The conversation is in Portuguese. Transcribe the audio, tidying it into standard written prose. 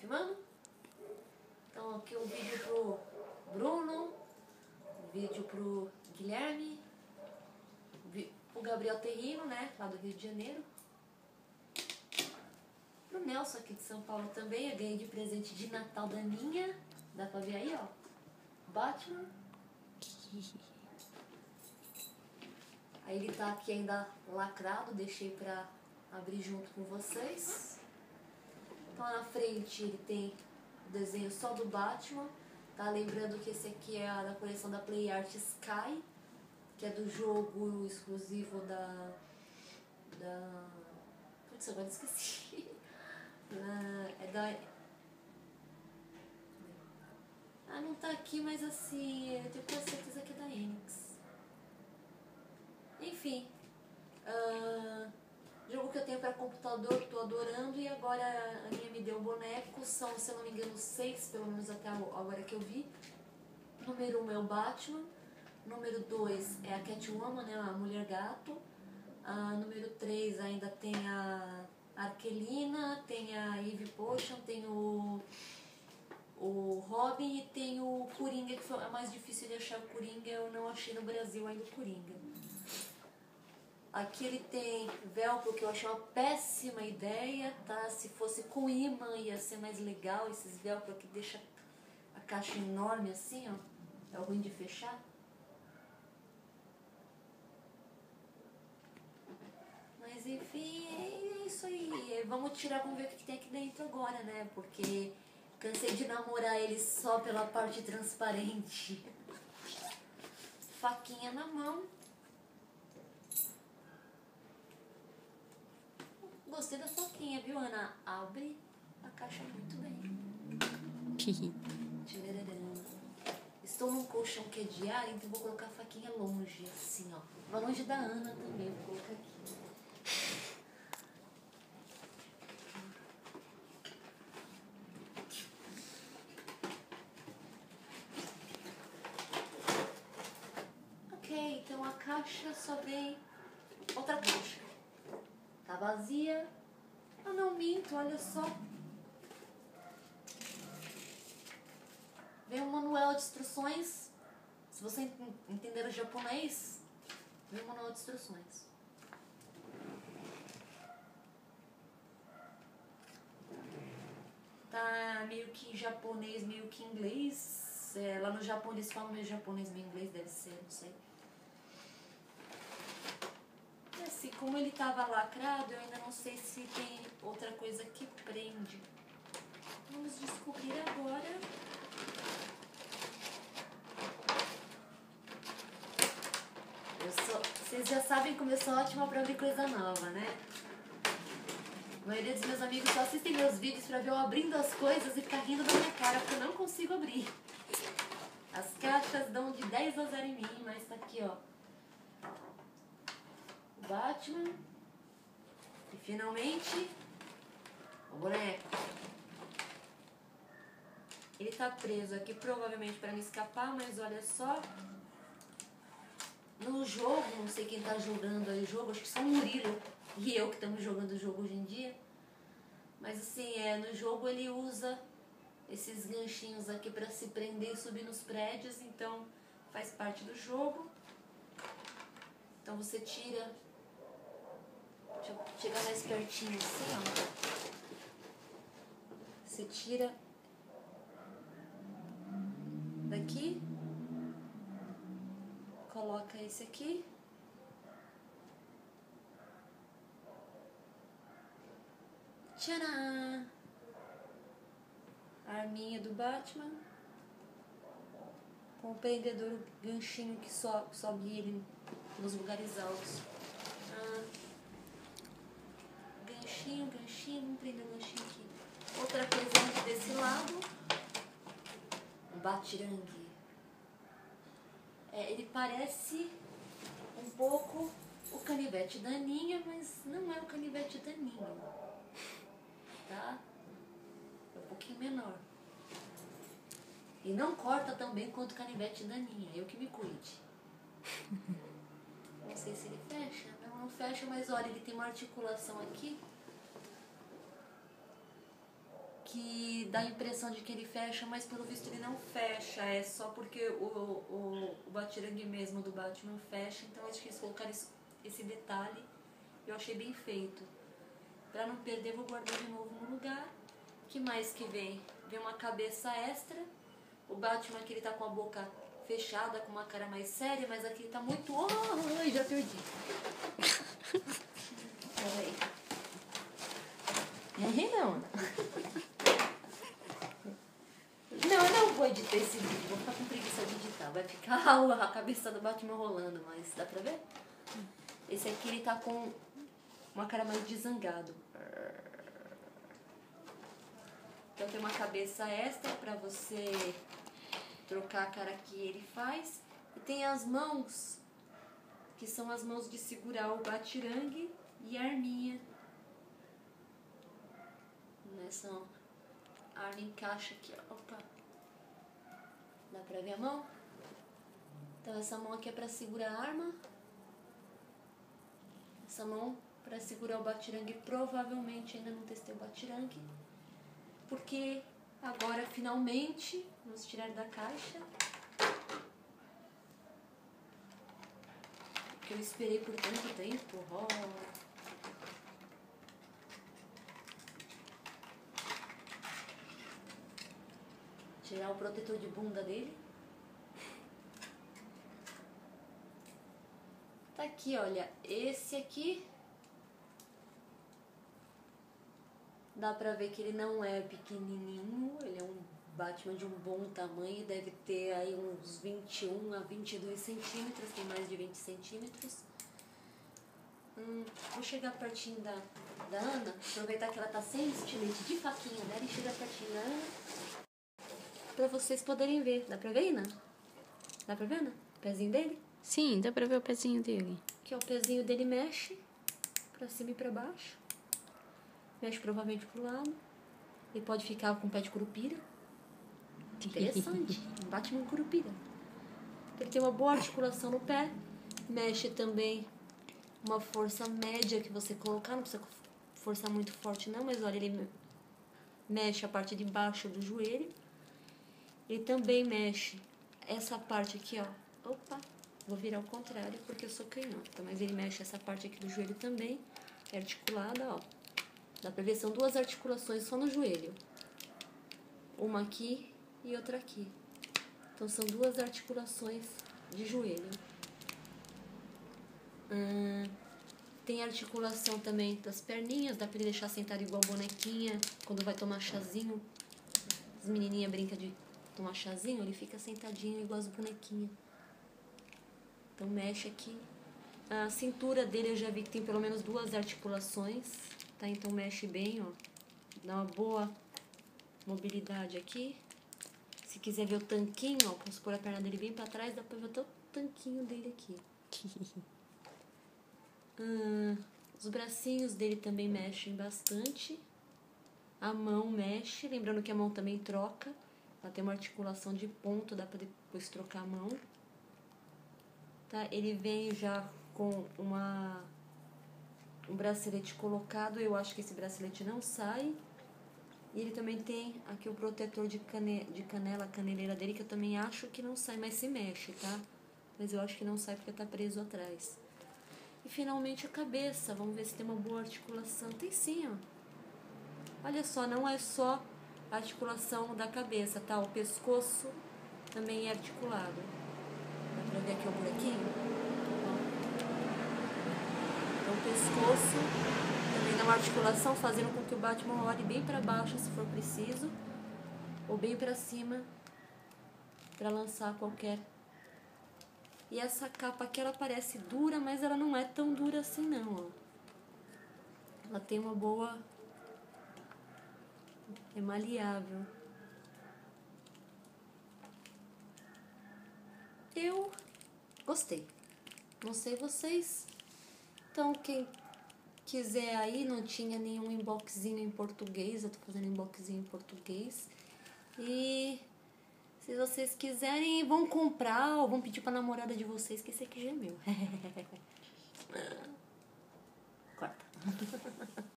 filmando? Então aqui um vídeo pro Bruno, um vídeo pro Guilherme, pro Gabriel Terrino, né, lá do Rio de Janeiro. Pro Nelson aqui de São Paulo também, eu ganhei de presente de Natal da Ninha. Dá pra ver aí, ó. Batman. Aí ele tá aqui ainda lacrado, deixei pra abrir junto com vocês. Então na frente ele tem o desenho só do Batman. Tá lembrando que esse aqui é da coleção da Play Art Sky, que é do jogo exclusivo Putz, agora esqueci. Não tá aqui, mas assim, eu tenho quase certeza que é da Enix. Enfim, jogo que eu tenho para computador, tô adorando, e agora a Aninha me deu um boneco, são, se eu não me engano, 6, pelo menos até agora que eu vi. Número 1 é o Batman, número 2 é a Catwoman, né, a Mulher Gato, número 3 ainda tem a Arquelina, tem a Eve Potion, tem o Robin e tem o Coringa, que foi mais difícil de achar o Coringa, eu não achei no Brasil ainda o Coringa. Aqui ele tem velcro, que eu achei uma péssima ideia, tá? Se fosse com imã ia ser mais legal, esses velcro aqui deixa a caixa enorme assim, ó. É ruim de fechar. Mas enfim, é isso aí. Vamos tirar, vamos ver o que tem aqui dentro agora, né? Porque cansei de namorar ele só pela parte transparente. Faquinha na mão. Gostei da faquinha, viu, Ana? Abre a caixa muito bem. Estou num colchão que é de ar, então vou colocar a faquinha longe, assim, ó. Vai longe da Ana também, vou colocar aqui. Ok, então a caixa só vem outra caixa. Tá vazia. Ah, não minto, olha só. Vem um manual de instruções. Se você entender o japonês, vem um manual de instruções. Tá meio que em japonês, meio que em inglês. Lá no Japão eles falam meio japonês, meio inglês, deve ser, não sei. E assim, como ele tava lacrado, eu ainda não sei se tem outra coisa que prende. Vamos descobrir agora. Vocês já sabem como eu sou ótima pra abrir coisa nova, né? A maioria dos meus amigos só assistem meus vídeos pra ver eu abrindo as coisas e ficar rindo da minha cara, porque eu não consigo abrir. As caixas dão de 10 a 0 em mim, mas tá aqui, ó. O Batman. E finalmente, o boneco. Ele tá preso aqui provavelmente pra me escapar, mas olha só. No jogo, não sei quem tá jogando aí o jogo, acho que só o Murilo e eu que estamos jogando o jogo hoje em dia. Mas assim, no jogo ele usa esses ganchinhos aqui pra se prender e subir nos prédios, então faz parte do jogo. Então você tira... Deixa eu chegar mais pertinho assim, ó. Você tira daqui. Coloca esse aqui. Tcharam! A arminha do Batman. Com o prendedor ganchinho que sobe ele nos lugares altos. Ganchinho, vamos prender o ganchinho aqui. Outra coisa desse lado. Um batirangue. Ele parece um pouco o canivete da Ninha, mas não é o canivete da Ninha, tá? É um pouquinho menor. E não corta tão bem quanto o canivete da Ninha, eu que me cuide. Não sei se ele fecha. Não fecha, mas olha, ele tem uma articulação aqui que dá a impressão de que ele fecha, mas pelo visto ele não fecha, é só porque o batirangue mesmo do Batman fecha, então eles quis colocar esse detalhe, eu achei bem feito. Pra não perder, vou guardar de novo no lugar. Que mais que vem? Vem uma cabeça extra, o Batman aqui ele tá com a boca fechada, com uma cara mais séria, mas aqui ele tá muito... Ai, já perdi. Peraí. Não. Não, eu não vou editar esse vídeo, vou ficar com preguiça de editar. Vai ficar a cabeça do Batman rolando, mas dá pra ver? Esse aqui ele tá com uma cara mais de zangado. Então tem uma cabeça extra pra você trocar a cara que ele faz. E tem as mãos, que são as mãos de segurar o batirangue e a arminha. Nessa arma encaixa aqui, ó. Opa! Dá pra ver a mão? Então essa mão aqui é pra segurar a arma. Essa mão pra segurar o batirangue. Provavelmente ainda não testei o batirangue, porque agora finalmente vamos tirar da caixa. Que eu esperei por tanto tempo. Tirar o protetor de bunda dele. Tá aqui, olha. Esse aqui dá pra ver que ele não é pequenininho. Ele é um Batman de um bom tamanho. Deve ter aí uns 21 a 22 centímetros. Tem mais de 20 centímetros. Vou chegar pertinho da Ana. Aproveitar que ela tá sem estilete de faquinha dela. E chegar pertinho da Ana, pra vocês poderem ver. Dá pra ver, Ana? Dá pra ver, Ana? O pezinho dele? Sim, dá pra ver o pezinho dele. Aqui, ó, o pezinho dele mexe pra cima e pra baixo. Mexe provavelmente pro lado. Ele pode ficar com o pé de curupira. Interessante. Um Batman curupira. Ele tem uma boa articulação no pé. Mexe também uma força média que você colocar. Não precisa forçar muito forte não, mas olha, ele mexe a parte de baixo do joelho. Ele também mexe essa parte aqui, ó. Opa, vou virar ao contrário porque eu sou canhota. Mas ele mexe essa parte aqui do joelho também. É articulada, ó. Dá pra ver, são duas articulações só no joelho. Uma aqui e outra aqui. Então são duas articulações de joelho. Tem articulação também das perninhas. Dá pra ele deixar sentado igual bonequinha quando vai tomar chazinho. As menininhas brincam de tomar chazinho, ele fica sentadinho igual as bonequinhas. Então mexe aqui. A cintura dele eu já vi que tem pelo menos duas articulações, tá? Então mexe bem, ó. Dá uma boa mobilidade aqui. Se quiser ver o tanquinho, ó, posso pôr a perna dele bem pra trás, dá pra ver até o tanquinho dele aqui. Os bracinhos dele também mexem bastante. A mão mexe, lembrando que a mão também troca. Ela tem uma articulação de ponto, dá pra depois trocar a mão. Tá? Ele vem já com um bracelete colocado. Eu acho que esse bracelete não sai. E ele também tem aqui o protetor de canela, a caneleira dele, que eu também acho que não sai, mas se mexe, tá? Mas eu acho que não sai porque tá preso atrás. E finalmente a cabeça. Vamos ver se tem uma boa articulação. Tem sim, ó. Olha só, não é só a articulação da cabeça, tá? O pescoço também é articulado. Dá pra ver aqui o buraquinho? Então o pescoço também dá uma articulação, fazendo com que o Batman olhe bem pra baixo se for preciso, ou bem pra cima pra lançar qualquer. E essa capa aqui, ela parece dura, mas ela não é tão dura assim não, ó. Ela tem uma boa... é maleável. Eu gostei. Não sei vocês. Então, quem quiser aí, não tinha nenhum inboxzinho em português. Eu tô fazendo inboxzinho em português. E se vocês quiserem, vão comprar ou vão pedir pra namorada de vocês, que esse aqui já é meu. Corta.